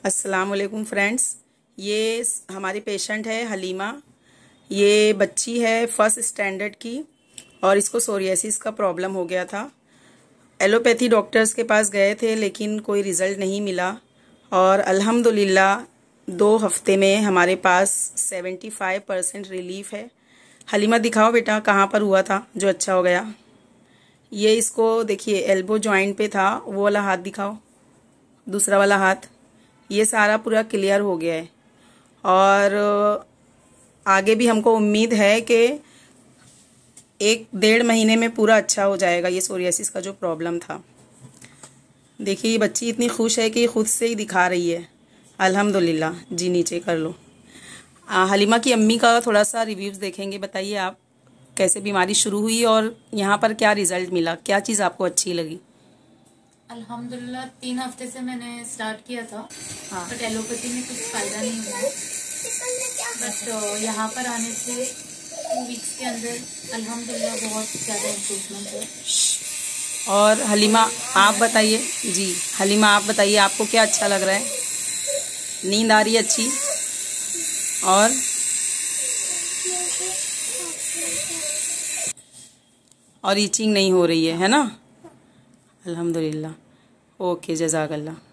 अस्सलाम वालेकुम फ्रेंड्स। ये हमारी पेशेंट है हलीमा। ये बच्ची है फर्स्ट स्टैंडर्ड की और इसको सोरियासिस का प्रॉब्लम हो गया था। एलोपैथी डॉक्टर्स के पास गए थे लेकिन कोई रिज़ल्ट नहीं मिला और अल्हम्दुलिल्लाह 2 हफ्ते में हमारे पास 75% रिलीफ है। हलीमा दिखाओ बेटा कहाँ पर हुआ था जो अच्छा हो गया। ये इसको देखिए एल्बो जॉइंट पे था, वो वाला हाथ दिखाओ, दूसरा वाला हाथ। ये सारा पूरा क्लियर हो गया है और आगे भी हमको उम्मीद है कि 1-1.5 महीने में पूरा अच्छा हो जाएगा ये सोरियासिस का जो प्रॉब्लम था। देखिए ये बच्ची इतनी खुश है कि खुद से ही दिखा रही है। अल्हम्दुलिल्लाह। जी नीचे कर लो। हलीमा की अम्मी का थोड़ा सा रिव्यूज़ देखेंगे। बताइए आप कैसे बीमारी शुरू हुई और यहाँ पर क्या रिजल्ट मिला, क्या चीज़ आपको अच्छी लगी? अल्हम्दुलिल्लाह 3 हफ्ते से मैंने स्टार्ट किया था। हाँ। बट एलोपैथी में कुछ फायदा नहीं हुआ। बट यहाँ पर आने से 2 वीक्स के अंदर अल्हम्दुलिल्लाह बहुत ज़्यादा इम्प्रूवमेंट है। और हलीमा आप बताइए। जी हलीमा आप बताइए आपको क्या अच्छा लग रहा है? नींद आ रही है अच्छी? और ईचिंग नहीं हो रही है ना? अल्हम्दुलिल्लाह। ओके, जज़ाकल्लाह।